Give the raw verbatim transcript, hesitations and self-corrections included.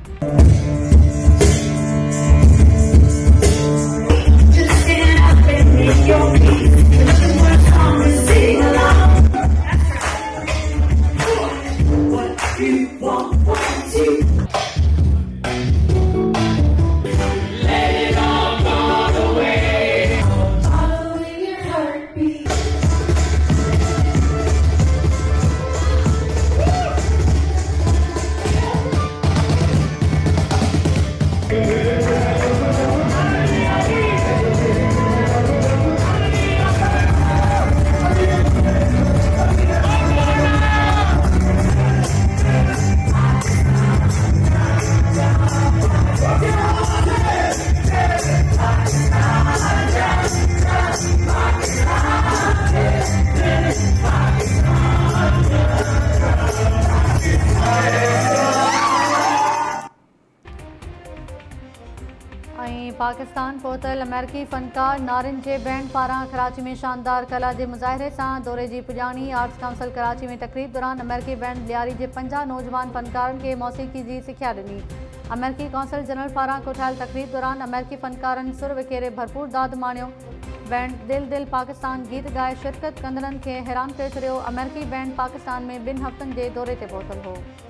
पाकिस्तान पहुतल अमेरिकी फ़नकार नारिन जे बैंड पारां कराची में शानदार कला जे मुज़ाहिरे सां दौरे जी पुॼाणी। आर्ट्स काउंसिल कराची में तकरीब दौरान अमेरिकी बैंड लियारी जे पंजाह नौजवान फ़नकारनि खे मौसीक़ी जी सिखिया ॾिनी। अमेरिकी काउंसिल जनरल पारां कोठायल तकरीब दौरान अमेरिकी फ़नकारनि सुर विखेरे भरपूर दाद माणियो। बैंड दिल दिल पाकिस्तान गीत गाए शिरकत कंदड़नि खे हैरान करे छॾियो। अमेरिकी बैंड पाकिस्तान में ॿिनि हफ़्तनि जे दौरे ते पहुतल हो।